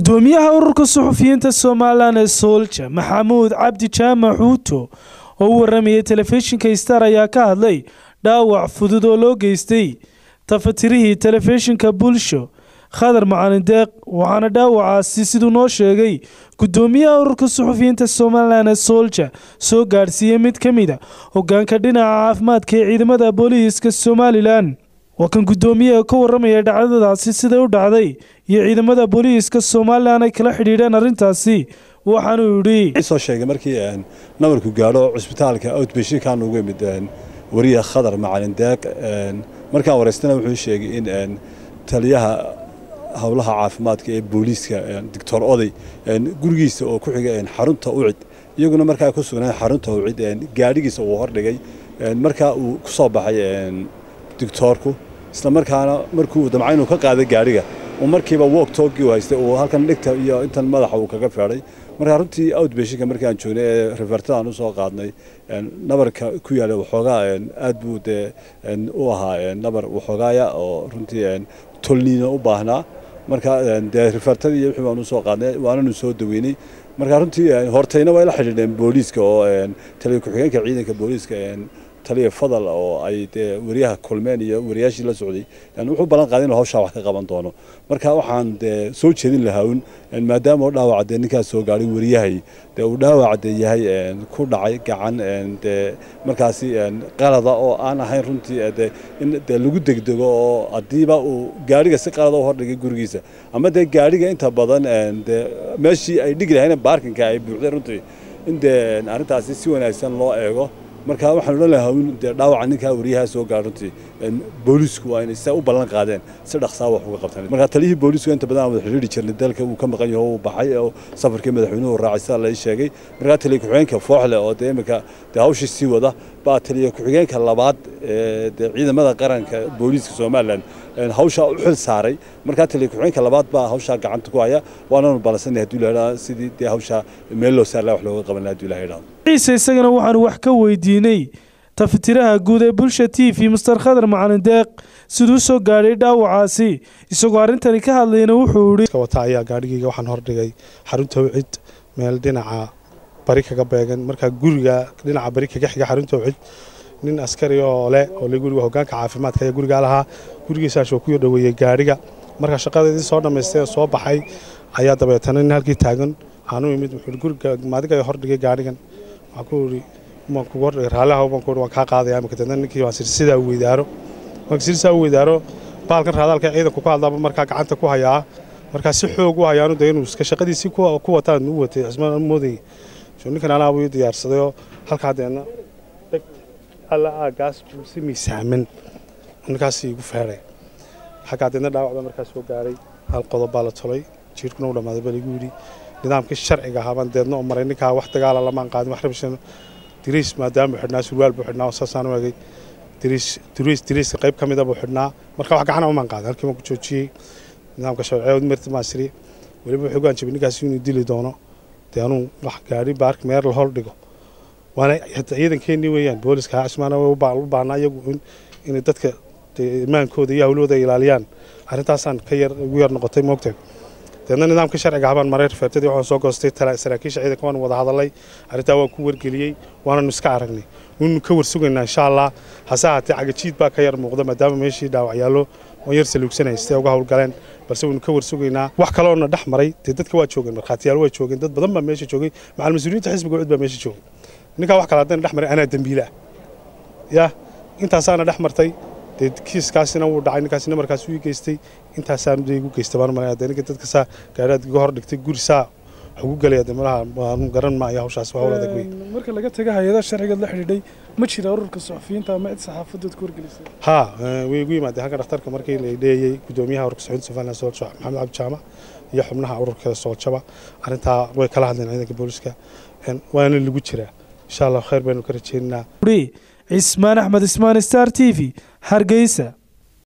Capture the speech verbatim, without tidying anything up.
gudoomiyaha ururka suxufiyiinta Soomaaliland ee Soolja Maxamuud Cabdi Jaamac Xuuto oo waramayay telefishinka Star ayaa ka hadlay dhaawac fudud oo loo geystay tafatirihii telefishinka Bulsho Khadar Macalin Deeq waxaana dhaawacaasi sidoo noo sheegay gudoomiyaha ururka suxufiyiinta Soomaaliland ee Soolja soo gaarsiiyay mid kamid ah hoggaanka dhinaca caafimaadka ee ciidamada booliiska Soomaaliland وكان قدوميه كورميه dhacdadaasi sida u dhacday iyo ciidamada booliiska Soomaaliland ay kala xiriireen arintaasi waxaan u yiri soo sheegay markii aan nabarku gaaro cusbitaalka outpatient kan ugu yimid wariye Khadar Macalin Deeq markaan wareystana wuxuu sheegay in taliyaha hawlaha caafimaadka ee booliiska Doctor Oday gurigiisa oo ku xigay xarunta u cid iyaguna markaa ku sugnaa xarunta u cid gaarigiisa uu hordhigay markaa uu ku soo baxay doctorku isla markaana markuu damcaynu ka qaaday gaariga oo markiiba walk talk uu haystay oo halkan dhigta iyo intan madaxa uu kaga feeray marka runtii outpatient markaan joognay refertaan u soo qaadnay nabarka ku yaala waxoogaa aad buu u ahaa nabar waxoogaaya oo runtii tolniina u baahnaa marka refertadii wixii baan u soo qaadnay waana soo daweynay marka runtii hortayna way la xiriireen booliiska oo taliye ku xigeenka ciidanka booliiska taliye fadal oo ay wariyaha kulmeen iyo wariyaashii la socday yani wuxuu balan qaaday inuu hawsha wax ka qaban doono marka waxaan soo jeedin lahaa in maadaama uu dhaawac ninkaas soo gaaray wariyahay uu dhaawac yahay ku dhacay gacan markaasi qalada oo aan ahayn runtii in lagu degdego oo adiiba uu gaariga si qalada u hordhigay gurigiisa ama de gaariga inta badan meeshii ay dhigi lahayn parkinka ay buuxday runtii in arintaasi si wanaagsan loo eego marka waxaan u leeyahay dhaawac ninka wariyaha soo gaartay booliisku waa in ay u balan qaadeen si dhaqso ah wax uga qabtaan marka taliyihii booliisku inta badan wada xiriiri jirnay dalka uu ka maqan yahay oo baxay oo safarkii madaxweynuhu raacay la sheegay marka taliye ku-xigeenka Fooxle oo deemka hawsha si wada baa taliye ku-xigeenka labaad ee ciidamada qaranka booliiska Soomaaliland hawsha u xil saaray marka taliye ku-xigeenka labaad baa hawsha gacanta ku haya waana balsanay hadii la sidii hawsha meel loo saar wax looga qaban hadii la yiraahdo isagana waxaan wax ka weydiinay tafatiraha guud ee Bulsho T V Mister Khadar Macalin Deeq sidoo soo gaaray dhaawacaasi isagoo arintani ka hadlayna wuxuu yiri wata ayaa gaarigayga waxaan hordhigay xarunta wicid meel dhinaca bari kaga beegan marka guriga dhinaca bari kaga xiga xarunta wicid nin askari oo leh oo la guriga hoggaanka caafimaadka ee guriga lahaa gurigiisa soo ku dhaweeyay gaariga marka shaqadeedii soo dhameystay soo baxay ayaa dabeetana in halkii taagan aanu imid wuxuu guriga maadiga hordhigay gaarigan akuri ma ku war raalaha oo ku waan ka qaaday ama kadib ninkii waan sida u weydaaro marka sida u weydaaro baalkan raadalka ciidanku ka hadlaba marka gacanta ku hayaa marka si xoog u hayaanu deenu iska shaqadiisi ku ku wataan u watay asmaan mooday soo ninkan ana abu diyaarsaday halka deena alla agaas si miisaaman ninkaasi ugu faaray xaga deena dhaawacda marka soo gaaray hal qodob baa la tolay jirkuna u dhamaaday bal igu yiri nidaamka sharciga ah baan deedno maray ninka wax dagaal la maan qaadin wax rabshan diriis maadaama xidhnaa surwaal buu xidhnaa saasaan waagay diriis diriis diriis qayb kamid ah buu xidhnaa marka wax gacan uma qaadan halkii ku joojiyay nidaamka sharciga marti maasri waliba wuxuu gaan jabin ninkaas inuu dili doono taanu wax gaari baark meer la hor dhigo waana ciidankeeni weeyaan booliska Caasimada way u baahnaa iyagu in dadka imaankooda iyo hawlooda ilaaliyaan arintaasan ka yar ugu yar noqotay moogtay dadna nidaamka sharciga ah baan maray refertadii waxaan soo goostay saraakiisha ciidanka waan wada hadalay arinta waan ku wargeliyay waana iska aragnay inuu ka warsugaynaa insha Allah hasaate cagajiid baa ka yar muuqda maadaama meeshii dhaawac yaalo oo yar saluugsanaystay uga hawlgaleen balse uu ka warsugaynaa wax kale oo na dhax maray dadka waa joogeen marxaatiyaal way joogeen dad badan baa meesha joogay macal mas'uuliyiinta xisbiga cid baa meesha joogay ninka wax kale hadan dhax maray ana dambiila ya intaas ana dhax martay kiiskaasina uu dhacay ninkaasina markaas uu geystay intaasaan ugu geystay baan maray dadka dadka saa gaaraad uga hor dhigtay guri saa ugu galay damaha waan garan ma ayaa hawshaas waa wada go'ay marka laga taga hay'adaha sharciga la xiriiray ma jira ururka suxufiyiinta ama cid saxaafadeed ku wargelisay ha way ugu yimaadeen halka dhakhtarka markii la leeyay gudoomiyaha ururka suxufiyiinta Soomaaliland Soolja Maxamuud Cabdi Jaamac iyo xubnaha ururka Soolja arinta way kala hadleen ciidanka booliska waana lagu jiraa insha Allah khayr baynu ka rajeenaa Ismaan Axmed Ismaan Star T V Hargeysa.